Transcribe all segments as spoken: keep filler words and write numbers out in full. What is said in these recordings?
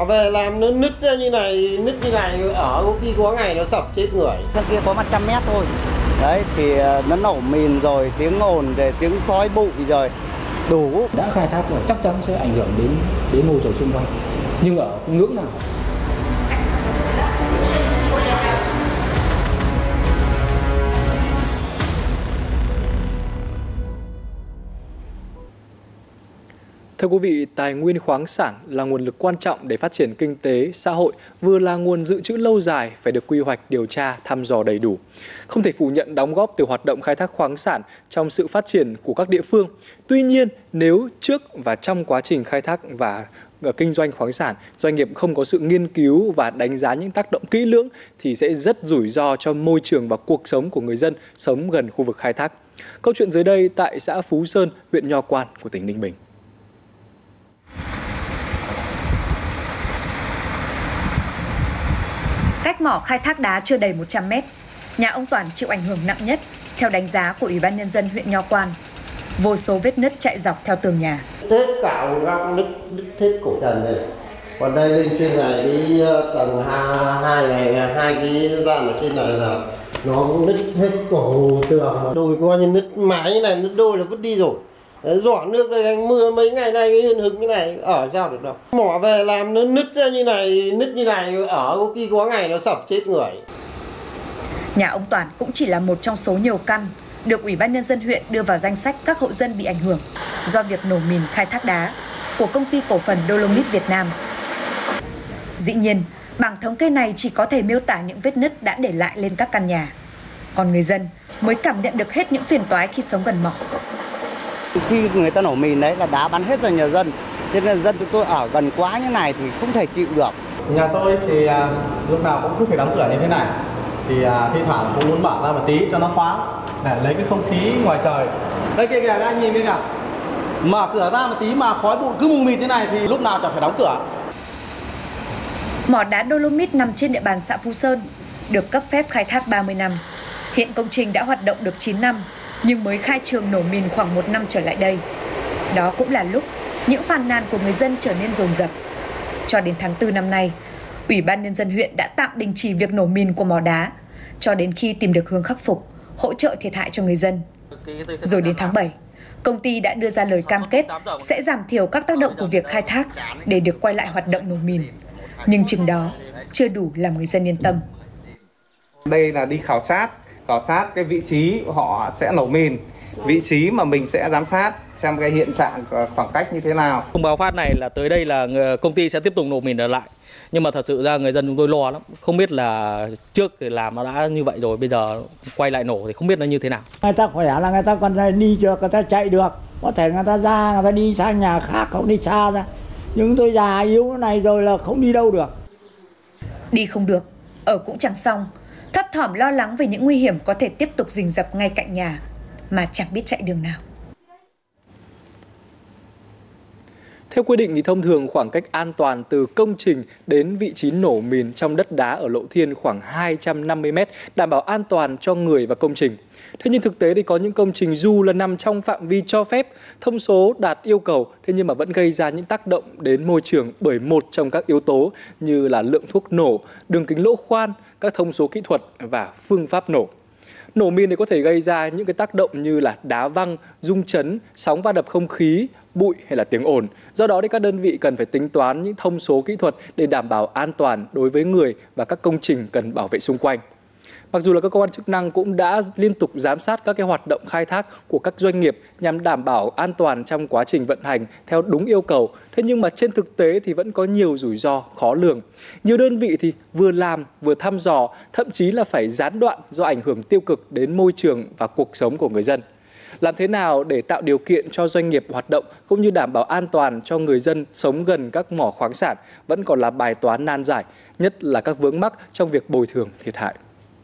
Mỏ về làm nó nứt ra như này, nứt như này ở công ty có ngày nó sập chết người. Bên kia có một trăm mét thôi. Đấy thì nó nổ mìn rồi, tiếng ồn rồi, tiếng khói bụi rồi đủ. Đã khai thác rồi chắc chắn sẽ ảnh hưởng đến đến môi trường xung quanh. Nhưng ở cái ngưỡng nào? Thưa quý vị, tài nguyên khoáng sản là nguồn lực quan trọng để phát triển kinh tế, xã hội, vừa là nguồn dự trữ lâu dài phải được quy hoạch, điều tra, thăm dò đầy đủ. Không thể phủ nhận đóng góp từ hoạt động khai thác khoáng sản trong sự phát triển của các địa phương. Tuy nhiên, nếu trước và trong quá trình khai thác và kinh doanh khoáng sản, doanh nghiệp không có sự nghiên cứu và đánh giá những tác động kỹ lưỡng thì sẽ rất rủi ro cho môi trường và cuộc sống của người dân sống gần khu vực khai thác. Câu chuyện dưới đây tại xã Phú Sơn, huyện Nho Quan của tỉnh Ninh Bình. Cách mỏ khai thác đá chưa đầy một trăm mét, nhà ông Toản chịu ảnh hưởng nặng nhất theo đánh giá của Ủy ban Nhân dân huyện Nho Quan. Vô số vết nứt chạy dọc theo tường nhà. Hết cả một góc nứt, nứt hết cổ trần này. Còn đây lên trên này cái tầng hai này, hai cái gian ở trên này là nó cũng nứt hết cổ tường. Đôi coi như nứt mái này, nứt đôi là vứt đi rồi. Dọn nước đây mưa mấy ngày nay cái hưng hứng cái này ở sao được đâu. Mỏ về làm nó nứt ra như này, nứt như này ở công ty có ngày nó sập chết người. Nhà ông Toản cũng chỉ là một trong số nhiều căn được Ủy ban Nhân dân huyện đưa vào danh sách các hộ dân bị ảnh hưởng do việc nổ mìn khai thác đá của công ty cổ phần Dolomit Việt Nam. Dĩ nhiên, bảng thống kê này chỉ có thể miêu tả những vết nứt đã để lại lên các căn nhà. Còn người dân mới cảm nhận được hết những phiền toái khi sống gần mỏ. Khi người ta nổ mìn đấy là đá bắn hết ra nhà dân. Thế nên dân chúng tôi ở gần quá như này thì không thể chịu được. Nhà tôi thì à, lúc nào cũng cứ phải đóng cửa như thế này. Thì à, thi thoảng cũng muốn mở ra một tí cho nó thoáng để lấy cái không khí ngoài trời. Đây kia kìa, các anh nhìn đây nào. Mở cửa ra một tí mà khói bụi cứ mù mịt thế này thì lúc nào chẳng phải đóng cửa. Mỏ đá Dolomit nằm trên địa bàn xã Phú Sơn, được cấp phép khai thác ba mươi năm. Hiện công trình đã hoạt động được chín năm, nhưng mới khai trường nổ mìn khoảng một năm trở lại đây. Đó cũng là lúc những phàn nàn của người dân trở nên dồn dập. Cho đến tháng tư năm nay, Ủy ban Nhân dân huyện đã tạm đình chỉ việc nổ mìn của mỏ đá, cho đến khi tìm được hướng khắc phục, hỗ trợ thiệt hại cho người dân. Rồi đến tháng bảy, công ty đã đưa ra lời cam kết sẽ giảm thiểu các tác động của việc khai thác để được quay lại hoạt động nổ mìn. Nhưng chừng đó chưa đủ làm người dân yên tâm. Đây là đi khảo sát, khảo sát cái vị trí họ sẽ nổ mìn, vị trí mà mình sẽ giám sát xem cái hiện trạng khoảng cách như thế nào. Thông báo phát này là tới đây là công ty sẽ tiếp tục nổ mìn trở lại. Nhưng mà thật sự ra người dân chúng tôi lo lắm, không biết là trước thì làm nó đã như vậy rồi, bây giờ quay lại nổ thì không biết nó như thế nào. Người ta khỏe là người ta còn đi được, người ta chạy được, có thể người ta ra, người ta đi sang nhà khác, không đi xa ra. Nhưng tôi già yếu này rồi là không đi đâu được. Đi không được, ở cũng chẳng xong, thấp thỏm lo lắng về những nguy hiểm có thể tiếp tục rình rập ngay cạnh nhà mà chẳng biết chạy đường nào. Theo quy định thì thông thường khoảng cách an toàn từ công trình đến vị trí nổ mìn trong đất đá ở Lộ Thiên khoảng hai trăm năm mươi mét, đảm bảo an toàn cho người và công trình. Thế nhưng thực tế thì có những công trình dù là nằm trong phạm vi cho phép, thông số đạt yêu cầu, thế nhưng mà vẫn gây ra những tác động đến môi trường bởi một trong các yếu tố như là lượng thuốc nổ, đường kính lỗ khoan, các thông số kỹ thuật và phương pháp nổ. Nổ mìn thì có thể gây ra những cái tác động như là đá văng, rung chấn, sóng va đập không khí, bụi hay là tiếng ồn. Do đó thì các đơn vị cần phải tính toán những thông số kỹ thuật để đảm bảo an toàn đối với người và các công trình cần bảo vệ xung quanh. Mặc dù là các cơ quan chức năng cũng đã liên tục giám sát các cái hoạt động khai thác của các doanh nghiệp nhằm đảm bảo an toàn trong quá trình vận hành theo đúng yêu cầu, thế nhưng mà trên thực tế thì vẫn có nhiều rủi ro khó lường. Nhiều đơn vị thì vừa làm vừa thăm dò, thậm chí là phải gián đoạn do ảnh hưởng tiêu cực đến môi trường và cuộc sống của người dân. Làm thế nào để tạo điều kiện cho doanh nghiệp hoạt động cũng như đảm bảo an toàn cho người dân sống gần các mỏ khoáng sản vẫn còn là bài toán nan giải, nhất là các vướng mắc trong việc bồi thường thiệt hại.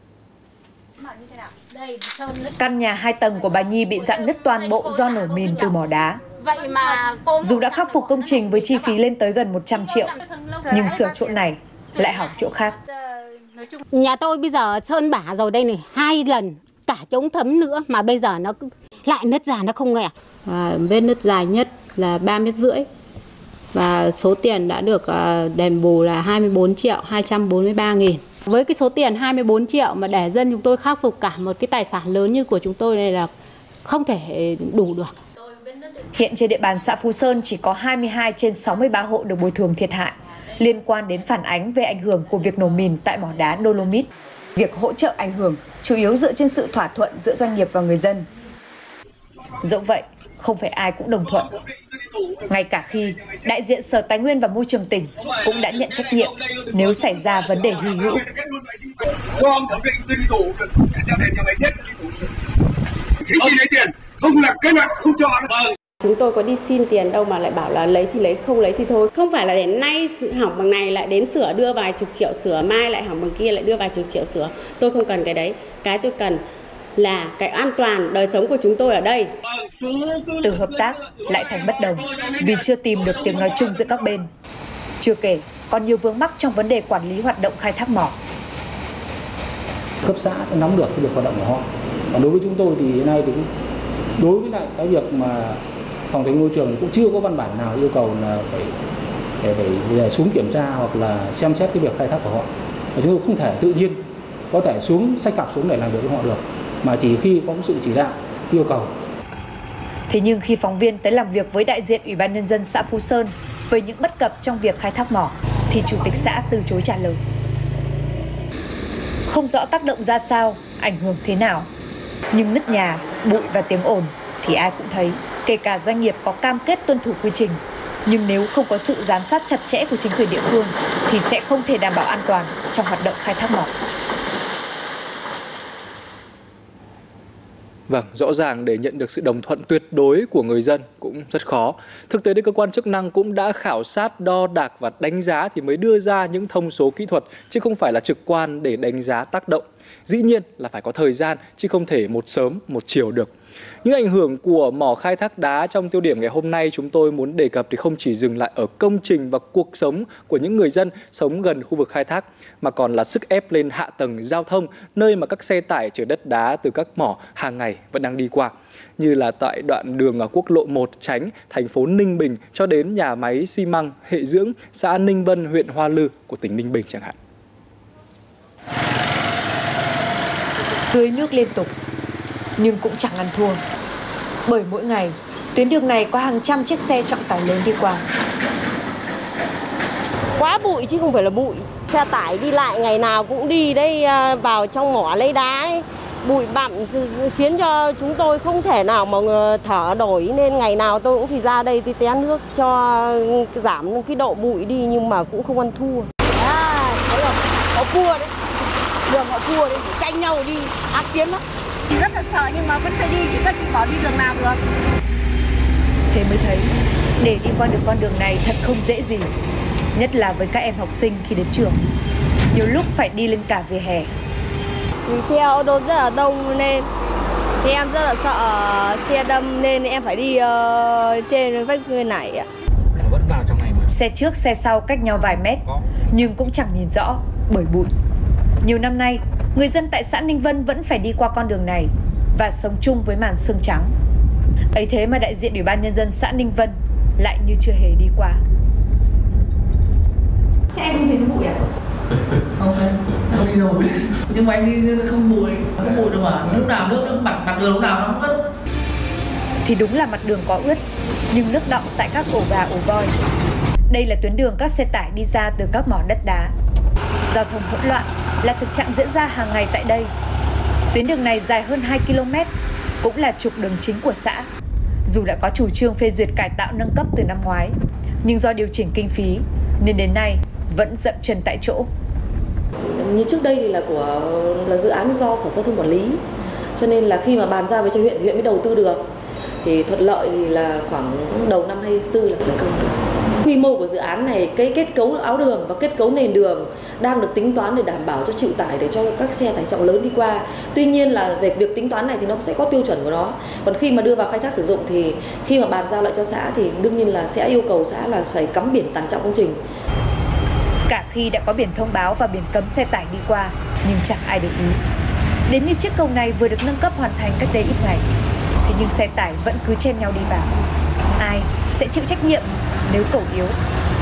Căn nhà hai tầng của bà Nhi bị rạn nứt toàn bộ do nổ mìn từ mỏ đá. Vậy mà cô... Dù đã khắc phục công trình với chi phí lên tới gần một trăm triệu, nhưng sửa chỗ này lại hỏng chỗ khác. Nhà tôi bây giờ sơn bả rồi đây này, hai lần, cả chống thấm nữa mà bây giờ nó lại nứt ra nó không nghe. À, vết nứt dài nhất là ba mét rưỡi. Và số tiền đã được đền bù là hai mươi bốn triệu hai trăm bốn mươi ba nghìn. Với cái số tiền hai mươi bốn triệu mà để dân chúng tôi khắc phục cả một cái tài sản lớn như của chúng tôi này là không thể đủ được. Hiện trên địa bàn xã Phú Sơn chỉ có hai mươi hai trên sáu mươi ba hộ được bồi thường thiệt hại liên quan đến phản ánh về ảnh hưởng của việc nổ mìn tại mỏ đá Dolomit. Việc hỗ trợ ảnh hưởng chủ yếu dựa trên sự thỏa thuận giữa doanh nghiệp và người dân. Dẫu vậy, không phải ai cũng đồng thuận. Ngay cả khi đại diện Sở Tài nguyên và Môi trường tỉnh cũng đã nhận trách nhiệm nếu xảy ra vấn đề hy hữu. Chúng tôi có đi xin tiền đâu mà lại bảo là lấy thì lấy, không lấy thì thôi. Không phải là để nay hỏng bằng này lại đến sửa đưa vài chục triệu sửa, mai lại hỏng bằng kia lại đưa vài chục triệu sửa. Tôi không cần cái đấy. Cái tôi cần là cái an toàn đời sống của chúng tôi ở đây. Từ hợp tác lại thành bất đồng vì chưa tìm được tiếng nói chung giữa các bên. Chưa kể còn nhiều vướng mắc trong vấn đề quản lý hoạt động khai thác mỏ. Cấp xã sẽ nắm được cái việc hoạt động của họ. Còn đối với chúng tôi thì hiện nay thì cũng đối với lại cái việc mà phòng tài nguyên môi trường cũng chưa có văn bản nào yêu cầu là phải để phải, phải xuống kiểm tra hoặc là xem xét cái việc khai thác của họ. Và chúng tôi không thể tự nhiên có thể xuống xách cặp xuống để làm việc với họ được, mà chỉ khi có sự chỉ đạo yêu cầu. Thế nhưng khi phóng viên tới làm việc với đại diện Ủy ban Nhân dân xã Phú Sơn về những bất cập trong việc khai thác mỏ, thì chủ tịch xã từ chối trả lời. Không rõ tác động ra sao, ảnh hưởng thế nào, nhưng nứt nhà, bụi và tiếng ồn thì ai cũng thấy, kể cả doanh nghiệp có cam kết tuân thủ quy trình. Nhưng nếu không có sự giám sát chặt chẽ của chính quyền địa phương thì sẽ không thể đảm bảo an toàn trong hoạt động khai thác mỏ. Vâng, rõ ràng để nhận được sự đồng thuận tuyệt đối của người dân cũng rất khó. Thực tế, cơ quan chức năng cũng đã khảo sát, đo đạc và đánh giá thì mới đưa ra những thông số kỹ thuật, chứ không phải là trực quan để đánh giá tác động. Dĩ nhiên là phải có thời gian, chứ không thể một sớm, một chiều được. Những ảnh hưởng của mỏ khai thác đá trong tiêu điểm ngày hôm nay chúng tôi muốn đề cập thì không chỉ dừng lại ở công trình và cuộc sống của những người dân sống gần khu vực khai thác, mà còn là sức ép lên hạ tầng giao thông, nơi mà các xe tải chở đất đá từ các mỏ hàng ngày vẫn đang đi qua. Như là tại đoạn đường ở quốc lộ một Chánh, thành phố Ninh Bình cho đến nhà máy xi măng Hệ Dưỡng, xã Ninh Vân, huyện Hoa Lư của tỉnh Ninh Bình chẳng hạn. Tưới nước liên tục, nhưng cũng chẳng ăn thua. Bởi mỗi ngày, tuyến đường này có hàng trăm chiếc xe trọng tải lớn đi qua. Quá bụi chứ không phải là bụi. Xe tải đi lại ngày nào cũng đi đây vào trong mỏ lấy đá ấy. Bụi bặm khiến cho chúng tôi không thể nào mà thở nổi, nên ngày nào tôi cũng phải ra đây tôi té nước cho giảm cái độ bụi đi, nhưng mà cũng không ăn thua. À, thấy không? Họ cua đấy. Đường họ cua đấy, tranh nhau đi, ác tiến lắm. Rất là sợ nhưng mà vẫn phải đi, chứ các chị bỏ đi đường nào được. Thế mới thấy, để đi qua được con đường này thật không dễ gì. Nhất là với các em học sinh khi đến trường. Nhiều lúc phải đi lên cả vỉa hè. Vì xe ô tô rất là đông nên thì em rất là sợ xe đâm, nên em phải đi uh, trên vách người này ạ. Xe trước xe sau cách nhau vài mét, nhưng cũng chẳng nhìn rõ bởi bụi. Nhiều năm nay, người dân tại xã Ninh Vân vẫn phải đi qua con đường này và sống chung với màn sương trắng. Ấy thế mà đại diện Ủy ban Nhân dân xã Ninh Vân lại như chưa hề đi qua. Thế em không thấy bụi à? Không, không đi đâu. Nhưng mà anh đi không bụi, không có bụi đâu mà. Lúc nào nước nó mặt, mặt đường lúc nào nó cũng ướt. Thì đúng là mặt đường có ướt, nhưng nước đọng tại các ổ gà ổ voi. Đây là tuyến đường các xe tải đi ra từ các mỏ đất đá. Giao thông hỗn loạn là thực trạng diễn ra hàng ngày tại đây. Tuyến đường này dài hơn hai ki lô mét, cũng là trục đường chính của xã. Dù đã có chủ trương phê duyệt cải tạo nâng cấp từ năm ngoái, nhưng do điều chỉnh kinh phí nên đến nay vẫn dậm chân tại chỗ. Như trước đây thì là của là dự án do Sở Giao thông quản lý, cho nên là khi mà bàn giao với cho huyện, huyện mới đầu tư được. Thì thuận lợi thì là khoảng đầu năm hai mươi tư là khởi công được. Quy mô của dự án này, cái kết cấu áo đường và kết cấu nền đường đang được tính toán để đảm bảo cho chịu tải để cho các xe tải trọng lớn đi qua. Tuy nhiên là về việc tính toán này thì nó sẽ có tiêu chuẩn của nó. Còn khi mà đưa vào khai thác sử dụng thì khi mà bàn giao lại cho xã thì đương nhiên là sẽ yêu cầu xã là phải cắm biển tải trọng công trình. Cả khi đã có biển thông báo và biển cấm xe tải đi qua, nhưng chẳng ai để ý. Đến như chiếc cầu này vừa được nâng cấp hoàn thành cách đây ít ngày, thế nhưng xe tải vẫn cứ chen nhau đi vào. Ai sẽ chịu trách nhiệm nếu cầu yếu?